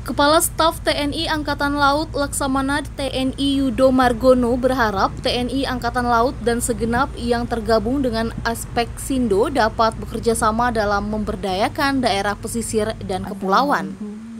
Kepala Staf TNI Angkatan Laut Laksamana TNI Yudo Margono berharap TNI Angkatan Laut dan segenap yang tergabung dengan Aspeksindo dapat bekerja sama dalam memberdayakan daerah pesisir dan kepulauan.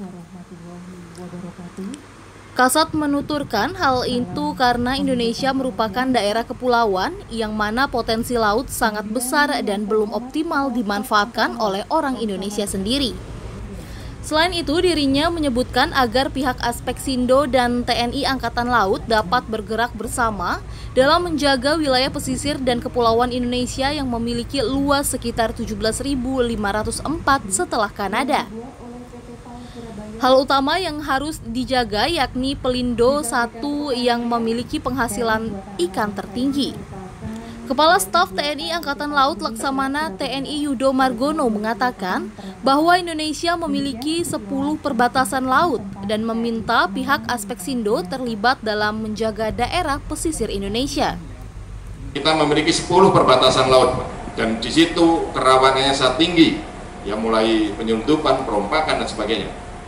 Kasat menuturkan hal itu karena Indonesia merupakan daerah kepulauan yang mana potensi laut sangat besar dan belum optimal dimanfaatkan oleh orang Indonesia sendiri. Selain itu, dirinya menyebutkan agar pihak Aspeksindo dan TNI Angkatan Laut dapat bergerak bersama dalam menjaga wilayah pesisir dan kepulauan Indonesia yang memiliki luas sekitar 17.504 setelah Kanada. Hal utama yang harus dijaga yakni Pelindo 1 yang memiliki penghasilan ikan tertinggi. Kepala Staf TNI Angkatan Laut Laksamana TNI Yudo Margono mengatakan bahwa Indonesia memiliki 10 perbatasan laut dan meminta pihak Aspeksindo terlibat dalam menjaga daerah pesisir Indonesia. Kita memiliki 10 perbatasan laut dan di situ kerawanannya sangat tinggi, ya mulai penyelundupan, perompakan dan sebagainya.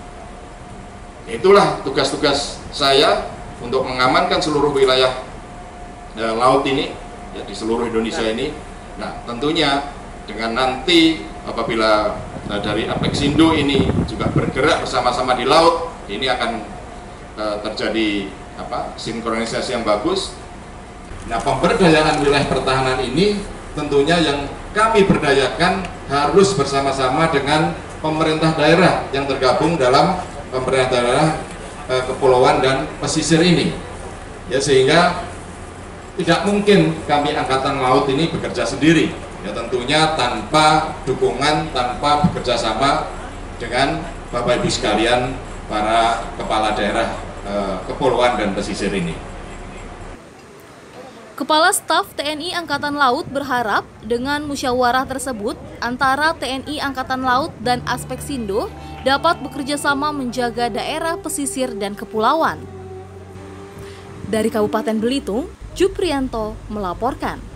Itulah tugas-tugas saya untuk mengamankan seluruh wilayah laut ini. Ya, di seluruh Indonesia ini. Nah, tentunya dengan nanti apabila dari Aspeksindo ini juga bergerak bersama-sama di laut, ini akan terjadi sinkronisasi yang bagus. Nah, pemberdayaan wilayah pertahanan ini tentunya yang kami berdayakan harus bersama-sama dengan pemerintah daerah yang tergabung dalam pemerintah daerah kepulauan dan pesisir ini. Ya, sehingga tidak mungkin kami Angkatan Laut ini bekerja sendiri, ya tentunya tanpa dukungan, tanpa bekerja sama dengan Bapak Ibu sekalian para kepala daerah kepulauan dan pesisir ini. Kepala Staf TNI Angkatan Laut berharap dengan musyawarah tersebut antara TNI Angkatan Laut dan Aspeksindo dapat bekerja sama menjaga daerah pesisir dan kepulauan. Dari Kabupaten Belitung, Juprianto melaporkan.